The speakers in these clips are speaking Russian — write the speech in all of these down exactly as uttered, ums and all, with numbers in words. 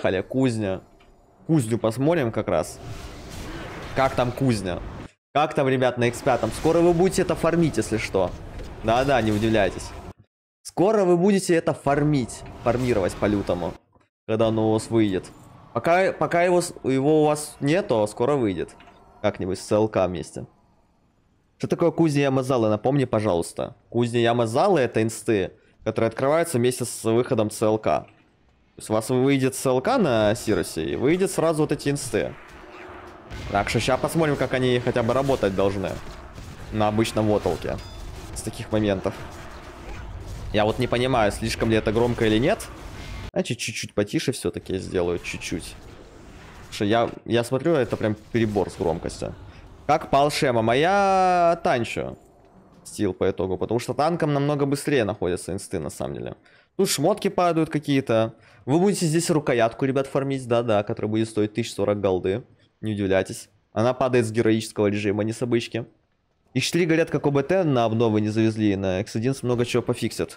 Поехали, кузня. Кузню посмотрим как раз. Как там кузня? Как там, ребят, на икс пять? Скоро вы будете это фармить, если что. Да-да, не удивляйтесь. Скоро вы будете это фармить. Фармировать по-лютому. Когда оно у вас выйдет. Пока, пока его, его у вас нет, то скоро выйдет. Как-нибудь с ЦЛК вместе. Что такое кузня Ямазалы? Напомни, пожалуйста. Кузня Ямазалы — это инсты, которые открываются вместе с выходом ЦЛК. То есть у вас выйдет ЦЛК на Сирусе, и выйдет сразу вот эти инсты. Так что сейчас посмотрим, как они хотя бы работать должны. На обычном воталке. С таких моментов. Я вот не понимаю, слишком ли это громко или нет. Значит, чуть-чуть потише все-таки сделаю, чуть-чуть. Потому что я, я смотрю, это прям перебор с громкостью. Как пал Шема? Моя Танчо. Стил по итогу, потому что танкам намного быстрее находятся инсты, на самом деле. Тут шмотки падают какие-то. Вы будете здесь рукоятку, ребят, фармить, да-да, которая будет стоить тысяча сорок голды. Не удивляйтесь. Она падает с героического режима, не с обычки. икс четыре, говорят, как ОБТ на обновы не завезли. На икс одиннадцать много чего пофиксят.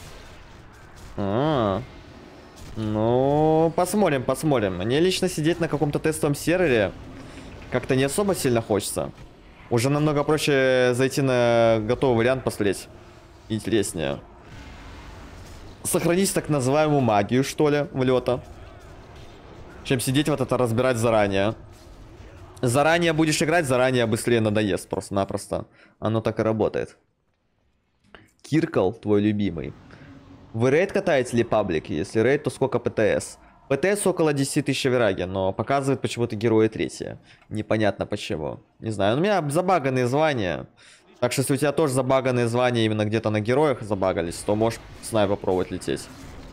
А, -а, -а. Ну, посмотрим, посмотрим. Мне лично сидеть на каком-то тестовом сервере как-то не особо сильно хочется. Уже намного проще зайти на готовый вариант, посмотреть. Интереснее. Сохранить так называемую магию, что ли, влета. Чем сидеть вот это разбирать заранее. Заранее будешь играть, заранее быстрее надоест просто-напросто. Оно так и работает. Киркл, твой любимый. Вы рейд катаете ли паблик? Если рейд, то сколько ПТС? ПТС около десяти тысяч вираги, но показывает почему-то герои третье. Непонятно почему. Не знаю, у меня забаганные звания. Так что если у тебя тоже забаганные звания именно где-то на героях забагались, то можешь с нами попробовать лететь.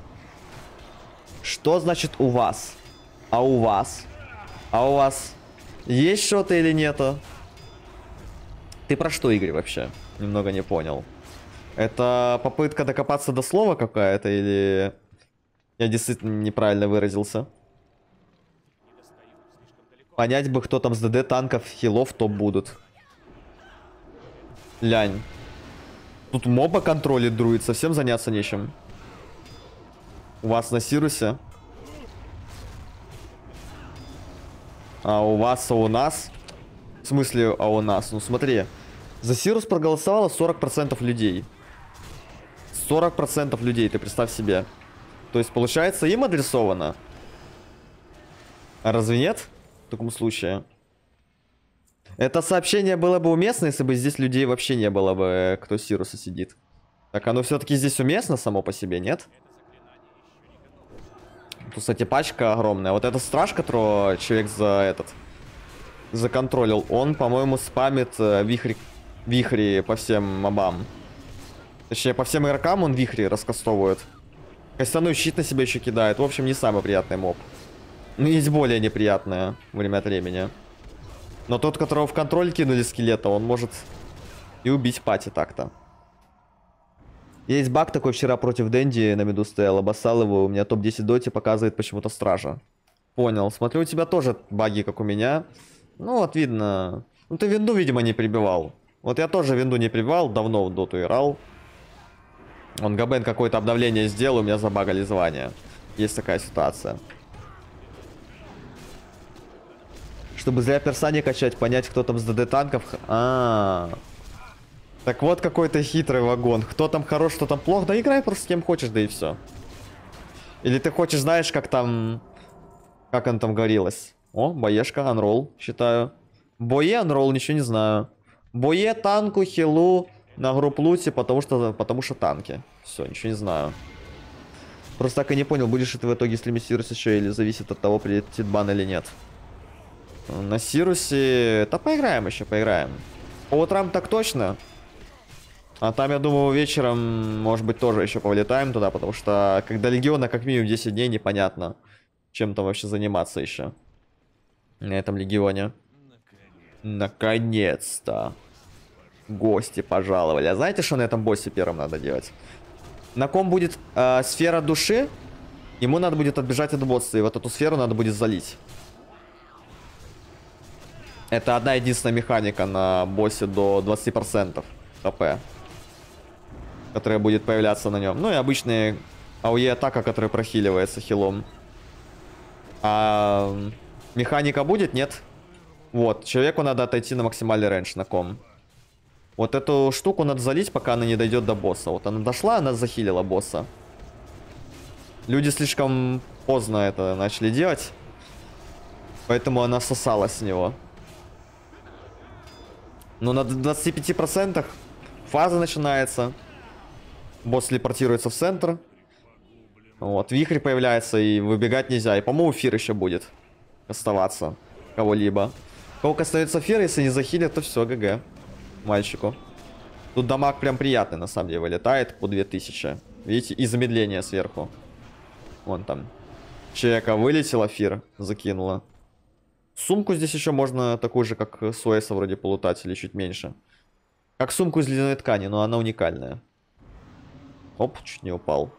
Что значит у вас? А у вас? А у вас есть что-то или нету? Ты про что, Игорь, вообще? Немного не понял. Это попытка докопаться до слова какая-то, или я действительно неправильно выразился? Понять бы, кто там с ДД, танков, хилов топ будут. Лянь. Тут моба контролит друид, совсем заняться нечем. У вас на Сирусе. А у вас, а у нас? В смысле, а у нас? Ну смотри. За Сирус проголосовало сорок процентов людей. сорок процентов людей, ты представь себе. То есть, получается, им адресовано. А разве нет? В таком случае. Это сообщение было бы уместно, если бы здесь людей вообще не было бы, кто Сируса сидит. Так оно все-таки здесь уместно само по себе, нет? Тут, кстати, пачка огромная. Вот этот страж, которого человек за этот законтролил, он, по-моему, спамит э, вихри, вихри по всем мобам. Точнее, по всем игрокам он вихри раскастовывает. Костяной щит на себя еще кидает. В общем, не самый приятный моб. Ну, есть более неприятное время от времени. Но тот, которого в контроль кинули скелета, он может и убить пати так-то. Есть баг такой, вчера против Дэнди на миду стоял, обоссал его, у меня топ десять доти показывает почему-то стража. Понял, смотрю, у тебя тоже баги, как у меня. Ну, вот видно. Ну, ты винду, видимо, не прибивал. Вот я тоже винду не прибивал, давно в доту играл. Он Габен какое-то обновление сделал, у меня забагали звания. Есть такая ситуация. Чтобы зря перса не качать, понять, кто там с ДД танков. А, -а, -а. Так вот какой-то хитрый вагон. Кто там хорош, кто там плох. Да играй просто с кем хочешь, да и все. Или ты хочешь, знаешь, как там... Как он там говорилось? О, боешка, анролл, считаю. Бое, анролл, ничего не знаю. Бое, танку, хилу, на групп-луте, потому что, потому что танки. Все, ничего не знаю. Просто так и не понял, будешь ли ты в итоге стримить Сирус еще, или зависит от того, прилетит бан или нет. На Сирусе... Да поиграем еще, поиграем. По утрам так точно. А там, я думаю, вечером, может быть, тоже еще повлетаем туда, потому что когда Легиона как минимум десять дней, непонятно, чем там вообще заниматься еще. На этом Легионе. Наконец-то. Гости пожаловали. А знаете, что на этом боссе первым надо делать? На ком будет э, сфера души, ему надо будет отбежать от босса, и вот эту сферу надо будет залить. Это одна единственная механика на боссе до двадцати процентов хп, которая будет появляться на нем. Ну и обычная АОЕ атака, которая прохиливается хилом. А механика будет? Нет. Вот, человеку надо отойти на максимальный рейндж на ком. Вот эту штуку надо залить, пока она не дойдет до босса. Вот она дошла, она захилила босса. Люди слишком поздно это начали делать. Поэтому она сосала с него. Но на двадцати пяти процентах фаза начинается. Босс телепортируется в центр. Вот, вихрь появляется, и выбегать нельзя. И, по-моему, эфир еще будет оставаться кого-либо. У кого остается эфир, если не захилят, то все, ГГ мальчику. Тут дамаг прям приятный, на самом деле, вылетает по две тысячи. Видите, и замедление сверху. Вон там. Человека вылетел, эфир закинула. Сумку здесь еще можно такую же, как с Уэйса, вроде полутать, или чуть меньше. Как сумку из льняной ткани, но она уникальная. Оп, чуть не упал.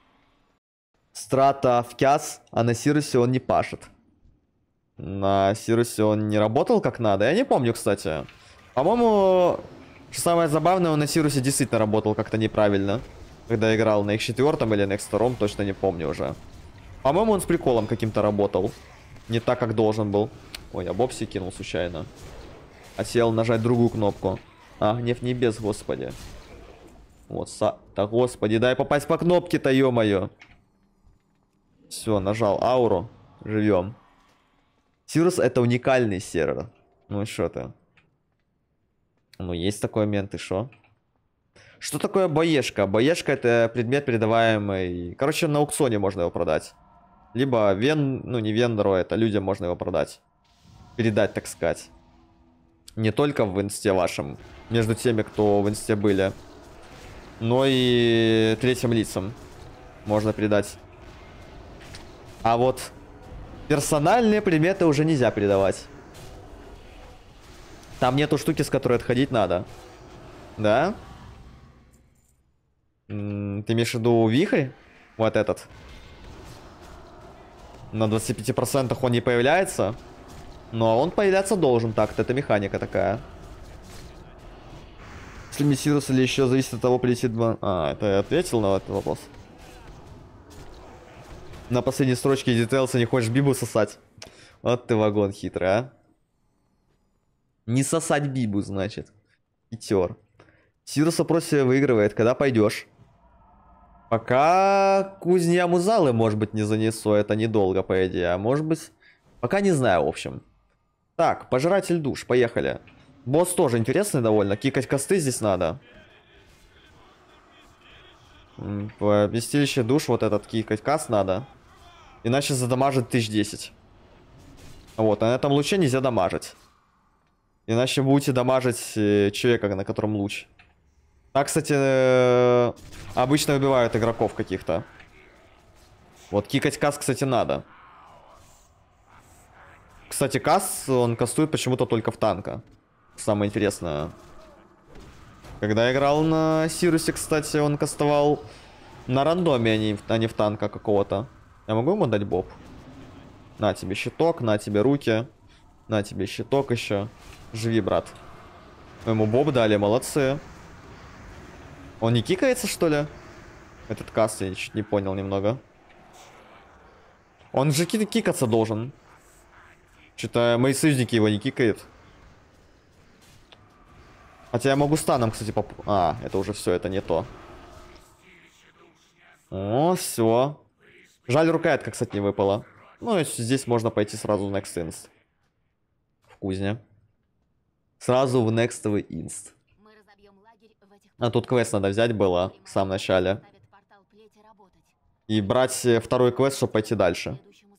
Страта в Кяс, а на Сирусе он не пашет. На Сирусе он не работал как надо. Я не помню, кстати. По-моему, что самое забавное, он на Сирусе действительно работал как-то неправильно. Когда играл на икс четыре или на икс два, точно не помню уже. По-моему, он с приколом каким-то работал. Не так, как должен был. Ой, я бобси кинул случайно. Хотел нажать другую кнопку. А, гнев небес, господи. Вот, са... Да, господи, дай попасть по кнопке-то, ё-моё. Все, нажал ауру. Живем. Сирус — это уникальный сервер. Ну что ты? Ну, есть такой момент, и шо? Что такое боешка? Боешка — это предмет, передаваемый... Короче, на аукционе можно его продать. Либо вен... Ну, не вендору, это людям можно его продать. Передать, так сказать. Не только в инсте вашем. Между теми, кто в инсте были. Но и третьим лицам можно передать. А вот персональные предметы уже нельзя передавать. Там нету штуки, с которой отходить надо. Да? М-м, ты имеешь в виду вихрь? Вот этот. На двадцати пяти процентах он не появляется. Но он появляться должен так-то. Это механика такая. Если не Сирус или еще зависит от того, полетит... А, это я ответил на этот вопрос. На последней строчке Details не хочешь Бибу сосать. Вот ты вагон хитрый, а. Не сосать Бибу, значит. Хитер. Сирус опросе выигрывает. Когда пойдешь? Пока кузня Музалы, может быть, не занесу. Это недолго, по идее. А может быть... Пока не знаю, в общем. Так, пожиратель душ. Поехали. Босс тоже интересный довольно. Кикать косты здесь надо. Вместилище душ, вот этот кикать каст надо. Иначе задамажит тысяч десять. Вот, а на этом луче нельзя дамажить. Иначе будете дамажить человека, на котором луч. Так, кстати, обычно убивают игроков каких-то. Вот, кикать каст, кстати, надо. Кстати, каст, он кастует почему-то только в танка. Самое интересное. Когда я играл на Сирусе, кстати, он кастовал на рандоме, а не, а не в танка какого-то. Я могу ему дать боб? На тебе щиток, на тебе руки. На тебе щиток еще. Живи, брат. Мы ему боб дали, молодцы. Он не кикается, что ли? Этот каст, я чуть не понял немного. Он же ки кикаться должен. Что-то мои союзники его не кикают. Хотя я могу станом, кстати, поп... А, это уже все, это не то. О, все. Жаль, рукоятка, кстати, не выпала. Ну, и здесь можно пойти сразу в Next Inst. В кузне. Сразу в Nextовый Inst. А тут квест надо взять было в самом начале. И брать второй квест, чтобы пойти дальше.